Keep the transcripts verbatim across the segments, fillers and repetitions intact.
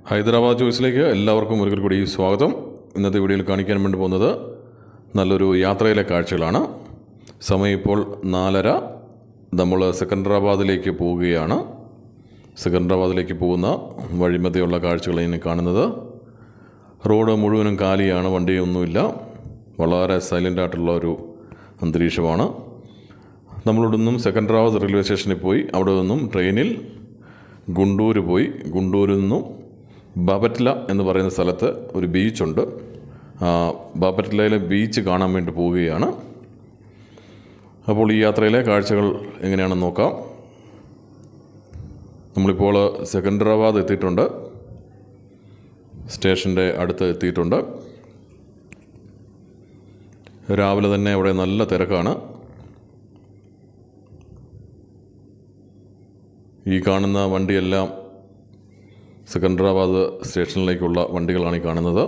ഹൈദരാബാദ് ചോയ്സിലേക്ക് എല്ലാവർക്കും ഒരിക്കൽ കൂടി സ്വാഗതം. ഇന്നത്തെ വീഡിയോയിൽ കാണിക്കാൻ വേണ്ടി പോകുന്നത് നല്ലൊരു യാത്രയിലെ കാഴ്ചകളാണ്. സമയം ഇപ്പോൾ നാലര. നമ്മൾ സെക്കൻഡറാബാദിലേക്ക് പോവുകയാണ്. സെക്കൻഡറാബാദിലേക്ക് പോകുന്ന വഴിമധ്യയുള്ള കാഴ്ചകളാണ് കാണുന്നത്. റോഡ് മുഴുവനും കാലിയാണ്, വണ്ടിയൊന്നുമില്ല. വളരെ സൈലൻ്റ് ആയിട്ടുള്ള ഒരു അന്തരീക്ഷമാണ്. നമ്മളിവിടെ നിന്നും സെക്കൻഡറാബാദ് റെയിൽവേ സ്റ്റേഷനിൽ പോയി അവിടെ നിന്നും ട്രെയിനിൽ ഗുണ്ടൂർ പോയി. ഗുണ്ടൂരിൽ നിന്നും ബാപറ്റ്ല എന്ന് പറയുന്ന സ്ഥലത്ത് ഒരു ബീച്ചുണ്ട്. ബാപറ്റ്ലയിലെ ബീച്ച് കാണാൻ വേണ്ടി പോവുകയാണ്. അപ്പോൾ ഈ യാത്രയിലെ കാഴ്ചകൾ എങ്ങനെയാണെന്ന് നോക്കാം. നമ്മളിപ്പോൾ സെക്കൻഡറാബാദ് എത്തിയിട്ടുണ്ട്. സ്റ്റേഷൻ്റെ അടുത്ത് എത്തിയിട്ടുണ്ട്. രാവിലെ തന്നെ അവിടെ നല്ല തിരക്കാണ്. ഈ കാണുന്ന വണ്ടിയെല്ലാം സെക്കൻഡറാബാദ് സ്റ്റേഷനിലേക്കുള്ള വണ്ടികളാണ് ഈ കാണുന്നത്.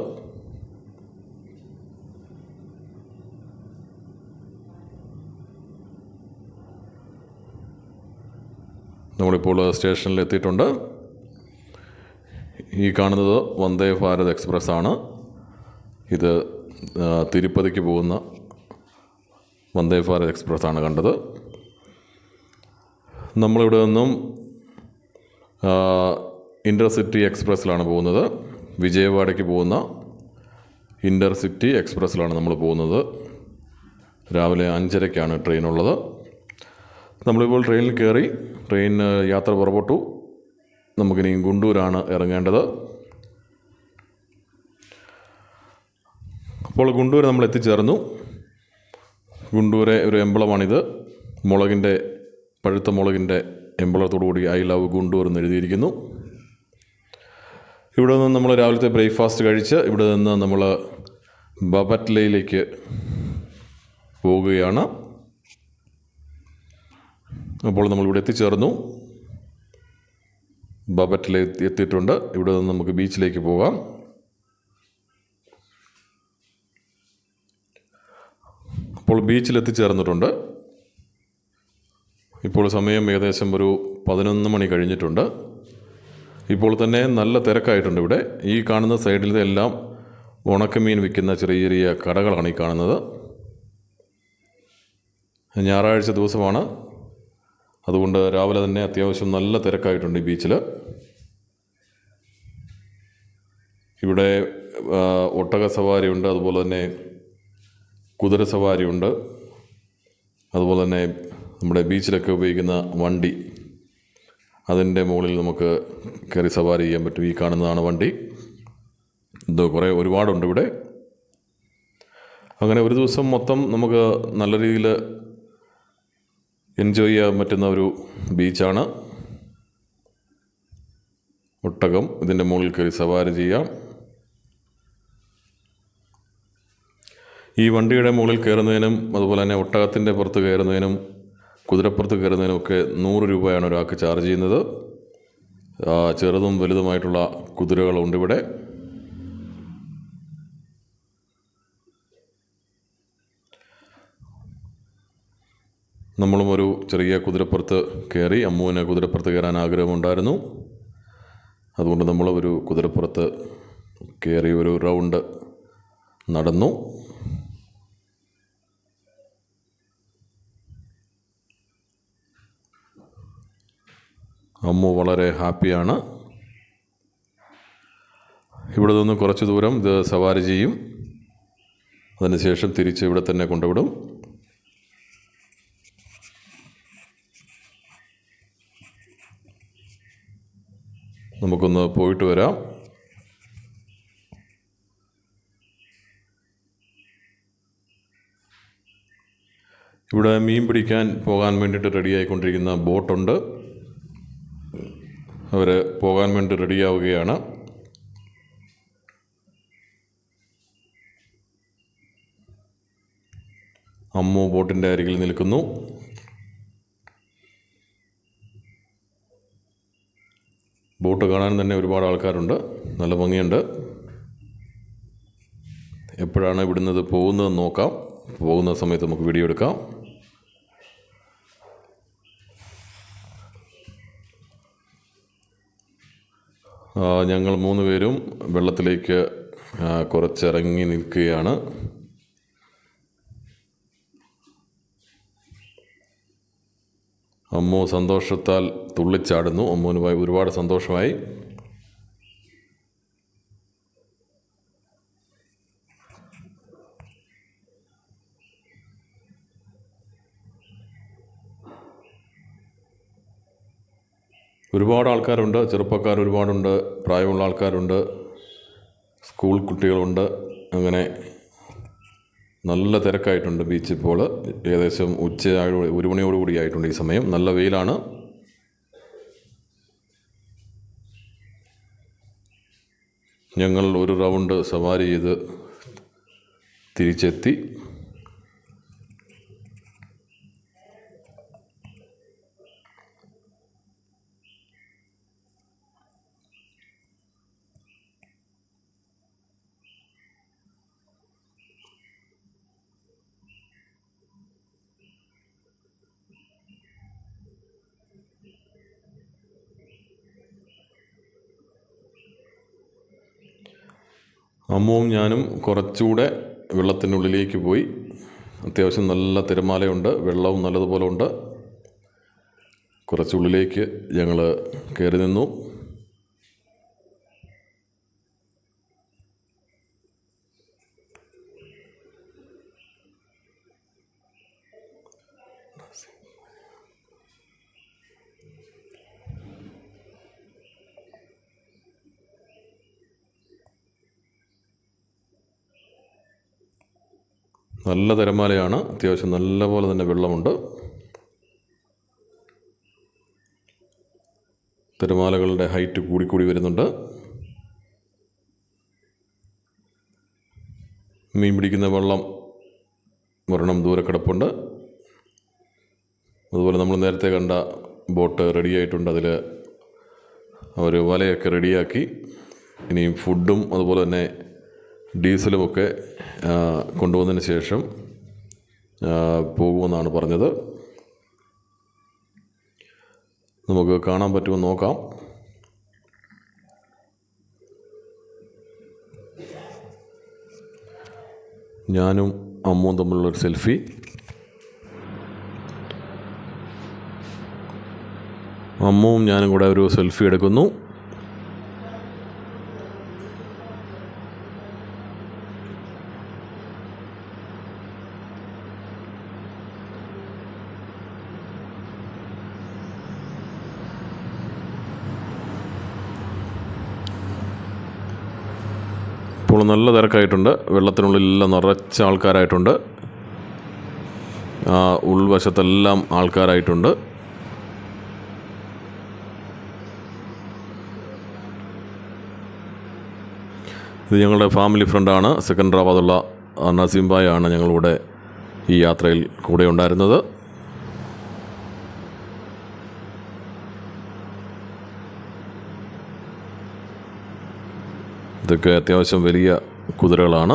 നമ്മളിപ്പോൾ സ്റ്റേഷനിൽ എത്തിയിട്ടുണ്ട്. ഈ കാണുന്നത് വന്ദേ ഭാരത് എക്സ്പ്രസ് ആണ്. ഇത് തിരുപ്പതിക്ക് പോകുന്ന വന്ദേ ഭാരത് എക്സ്പ്രസ് ആണ് കണ്ടത്. നമ്മളിവിടെ നിന്നും ഇൻ്റർസിറ്റി എക്സ്പ്രസ്സിലാണ് പോകുന്നത്. വിജയവാഡയ്ക്ക് പോകുന്ന ഇൻ്റർസിറ്റി എക്സ്പ്രസ്സിലാണ് നമ്മൾ പോകുന്നത്. രാവിലെ അഞ്ചരയ്ക്കാണ് ട്രെയിനുള്ളത്. നമ്മളിപ്പോൾ ട്രെയിനിൽ കയറി. ട്രെയിൻ യാത്ര പുറപ്പെട്ടു. നമുക്കിനി ഗുണ്ടൂരാണ് ഇറങ്ങേണ്ടത്. അപ്പോൾ ഗുണ്ടൂർ നമ്മൾ എത്തിച്ചേർന്നു. ഗുണ്ടൂരെ ഒരു എംബ്ലമാണിത്. മുളകിൻ്റെ പഴുത്ത മുളകിൻ്റെ എംബ്ലത്തോടുകൂടി ഐ ലവ് ഗുണ്ടൂർ എന്ന് എഴുതിയിരിക്കുന്നു. ഇവിടെ നിന്ന് നമ്മൾ രാവിലത്തെ ബ്രേക്ക്ഫാസ്റ്റ് കഴിച്ച് ഇവിടെ നിന്ന് നമ്മൾ ബാപറ്റ്ലയിലേക്ക് പോവുകയാണ്. അപ്പോൾ നമ്മളിവിടെ എത്തിച്ചേർന്നു. ബാപറ്റ്ല എത്തിയിട്ടുണ്ട്. ഇവിടെ നിന്ന് നമുക്ക് ബീച്ചിലേക്ക് പോകാം. അപ്പോൾ ബീച്ചിൽ എത്തിച്ചേർന്നിട്ടുണ്ട്. ഇപ്പോൾ സമയം ഏകദേശം ഒരു പതിനൊന്ന് മണി കഴിഞ്ഞിട്ടുണ്ട്. ഇപ്പോൾ തന്നെ നല്ല തിരക്കായിട്ടുണ്ട് ഇവിടെ. ഈ കാണുന്ന സൈഡിലത്തെ എല്ലാം ഉണക്കമീൻ വിൽക്കുന്ന ചെറിയ ചെറിയ കടകളാണ് ഈ കാണുന്നത്. ഞായറാഴ്ച ദിവസമാണ്. അതുകൊണ്ട് രാവിലെ തന്നെ അത്യാവശ്യം നല്ല തിരക്കായിട്ടുണ്ട് ഈ ബീച്ചിൽ. ഇവിടെ ഒട്ടക സവാരിയുണ്ട്, അതുപോലെ തന്നെ കുതിര സവാരിയുണ്ട്, അതുപോലെ തന്നെ നമ്മുടെ ബീച്ചിലൊക്കെ ഉപയോഗിക്കുന്ന വണ്ടി, അതിൻ്റെ മുകളിൽ നമുക്ക് കയറി സവാരി ചെയ്യാൻ പറ്റും. ഈ കാണുന്നതാണ് വണ്ടി. ഇത് കുറേ ഒരുപാടുണ്ട് ഇവിടെ. അങ്ങനെ ഒരു ദിവസം മൊത്തം നമുക്ക് നല്ല രീതിയിൽ എൻജോയ് ചെയ്യാൻ പറ്റുന്ന ഒരു ബീച്ചാണ്. ഒട്ടകം, ഇതിൻ്റെ മുകളിൽ കയറി സവാരി ചെയ്യാം. ഈ വണ്ടിയുടെ മുകളിൽ കയറുന്നതിനും അതുപോലെ തന്നെ ഒട്ടകത്തിൻ്റെ പുറത്ത് കയറുന്നതിനും കുതിരപ്പുറത്ത് കയറുന്നതിനൊക്കെ നൂറ് രൂപയാണ് ഒരാൾക്ക് ചാർജ് ചെയ്യുന്നത്. ചെറുതും വലുതുമായിട്ടുള്ള കുതിരകളുണ്ട് ഇവിടെ. നമ്മളും ഒരു ചെറിയ കുതിരപ്പുറത്ത് കയറി. അമ്മുവിന് കുതിരപ്പുറത്ത് കയറാൻ ആഗ്രഹമുണ്ടായിരുന്നു. അതുകൊണ്ട് നമ്മൾ ഒരു കുതിരപ്പുറത്ത് കയറി ഒരു റൗണ്ട് നടന്നു. അമ്മു വളരെ ഹാപ്പിയാണ്. ഇവിടെ നിന്ന് കുറച്ച് ദൂരം ഇത് സവാരി ചെയ്യും. അതിനുശേഷം തിരിച്ച് ഇവിടെ തന്നെ കൊണ്ടുവിടും. നമുക്കൊന്ന് പോയിട്ട് വരാം. ഇവിടെ മീൻ പിടിക്കാൻ പോകാൻ വേണ്ടിയിട്ട് റെഡിയായിക്കൊണ്ടിരിക്കുന്ന ബോട്ടുണ്ട്. അവർ പോകാൻ വേണ്ടി റെഡിയാവുകയാണ്. അമ്മു ബോട്ടിൻ്റെ അരികിൽ നിൽക്കുന്നു. ബോട്ട് കാണാൻ തന്നെ ഒരുപാട് ആൾക്കാരുണ്ട്. നല്ല ഭംഗിയുണ്ട്. എപ്പോഴാണ് ഇവിടുന്ന് പോകുന്നതെന്ന് നോക്കാം. പോകുന്ന സമയത്ത് നമുക്ക് വീഡിയോ എടുക്കാം. ഞങ്ങൾ മൂന്ന് പേരും വെള്ളത്തിലേക്ക് കുറച്ചിറങ്ങി നിൽക്കുകയാണ്. അമ്മു സന്തോഷത്താൽ തുള്ളിച്ചാടുന്നു. അമ്മുവിന് ഒരുപാട് സന്തോഷമായി. ഒരുപാട് ആൾക്കാരുണ്ട്. ചെറുപ്പക്കാർ ഒരുപാടുണ്ട്, പ്രായമുള്ള ആൾക്കാരുണ്ട്, സ്കൂൾ കുട്ടികളുണ്ട്. അങ്ങനെ നല്ല തിരക്കായിട്ടുണ്ട് ബീച്ച്. ഇപ്പോൾ ഏകദേശം ഉച്ച ഒരു മണിയോടുകൂടി ആയിട്ടുണ്ട്. ഈ സമയം നല്ല വെയിലാണ്. ഞങ്ങൾ ഒരു റൗണ്ട് സവാരി ചെയ്ത് തിരിച്ചെത്തി. അമ്മുവും ഞാനും കുറച്ചുകൂടെ വെള്ളത്തിനുള്ളിലേക്ക് പോയി. അത്യാവശ്യം നല്ല തിരമാലയുണ്ട്, വെള്ളവും നല്ലതുപോലെ ഉണ്ട്. കുറച്ചുള്ളിലേക്ക് ഞങ്ങൾ കയറി നിന്നു. നല്ല തിരമാലയാണ്. അത്യാവശ്യം നല്ല പോലെ തന്നെ വെള്ളമുണ്ട്. തിരമാലകളുടെ ഹൈറ്റ് കൂടിക്കൂടി വരുന്നുണ്ട്. മീൻ പിടിക്കുന്ന വെള്ളം ഒരെണ്ണം ദൂരെ കിടപ്പുണ്ട്. അതുപോലെ നമ്മൾ നേരത്തെ കണ്ട ബോട്ട് റെഡിയായിട്ടുണ്ട്. അതിൽ അവർ വലയൊക്കെ റെഡിയാക്കി. ഇനിയും ഫുഡും അതുപോലെ തന്നെ ഡീസലുമൊക്കെ കൊണ്ടുവന്നതിന് ശേഷം പോകുമെന്നാണ് പറഞ്ഞത്. നമുക്ക് കാണാൻ പറ്റുമോ നോക്കാം. ഞാനും അമ്മുവും തമ്മിലുള്ളൊരു സെൽഫി. അമ്മുവും ഞാനും കൂടെ ഒരു സെൽഫി എടുക്കുന്നു. ഇപ്പോൾ നല്ല തിരക്കായിട്ടുണ്ട്. വെള്ളത്തിനുള്ളിലെല്ലാം നിറച്ച ആൾക്കാരായിട്ടുണ്ട്. ഉൾവശത്തെല്ലാം ആൾക്കാരായിട്ടുണ്ട്. ഇത് ഞങ്ങളുടെ ഫാമിലി ഫ്രണ്ടാണ്. സെക്കൻഡറാബാദുള്ള നസീം ഭായ് ആണ് ഞങ്ങളിവിടെ ഈ യാത്രയിൽ കൂടെ ഉണ്ടായിരുന്നത്. ഇതൊക്കെ അത്യാവശ്യം വലിയ കുതിരകളാണ്.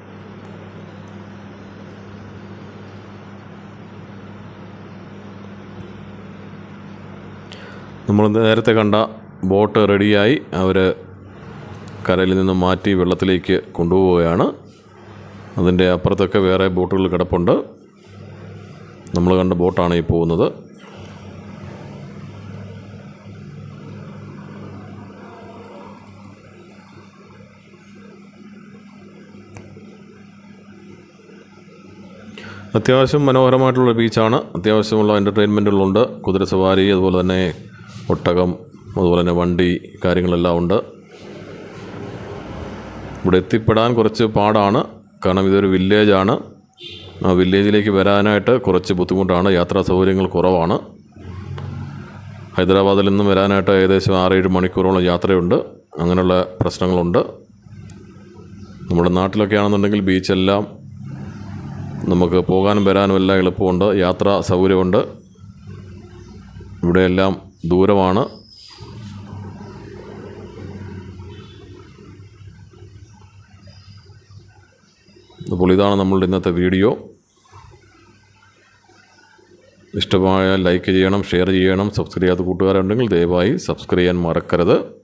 നമ്മൾ നേരത്തെ കണ്ട ബോട്ട് റെഡിയായി. അവർ കരയിൽ നിന്ന് മാറ്റി വെള്ളത്തിലേക്ക് കൊണ്ടുപോവുകയാണ്. അതിൻ്റെ അപ്പുറത്തൊക്കെ വേറെ ബോട്ടുകൾ കിടപ്പുണ്ട്. നമ്മൾ കണ്ട ബോട്ടാണ് ഈ പോകുന്നത്. അത്യാവശ്യം മനോഹരമായിട്ടുള്ള ബീച്ചാണ്. അത്യാവശ്യമുള്ള എൻ്റർടൈൻമെൻറ്റുകളുണ്ട്. കുതിരസവാരി, അതുപോലെ തന്നെ ഒട്ടകം, അതുപോലെ തന്നെ വണ്ടി, കാര്യങ്ങളെല്ലാം ഉണ്ട്. ഇവിടെ എത്തിപ്പെടാൻ കുറച്ച് പാടാണ്. കാരണം ഇതൊരു വില്ലേജാണ്. ആ വില്ലേജിലേക്ക് വരാനായിട്ട് കുറച്ച് ബുദ്ധിമുട്ടാണ്. യാത്രാ സൗകര്യങ്ങൾ കുറവാണ്. ഹൈദരാബാദിൽ നിന്നും വരാനായിട്ട് ഏകദേശം ആറേഴ് മണിക്കൂറോളം യാത്രയുണ്ട്. അങ്ങനെയുള്ള പ്രശ്നങ്ങളുണ്ട്. നമ്മുടെ നാട്ടിലൊക്കെ ആണെന്നുണ്ടെങ്കിൽ ബീച്ചെല്ലാം നമുക്ക് പോകാനും വരാനും എല്ലാം എളുപ്പമുണ്ട്. യാത്രാ സൗകര്യമുണ്ട്. ഇവിടെയെല്ലാം ദൂരമാണ്. അപ്പോൾ ഇതാണ് നമ്മളുടെ ഇന്നത്തെ വീഡിയോ. ഇഷ്ടമായാൽ ലൈക്ക് ചെയ്യണം, ഷെയർ ചെയ്യണം. സബ്സ്ക്രൈബ് ചെയ്യാത്ത കൂട്ടുകാരുണ്ടെങ്കിൽ ദയവായി സബ്സ്ക്രൈബ് ചെയ്യാൻ മറക്കരുത്.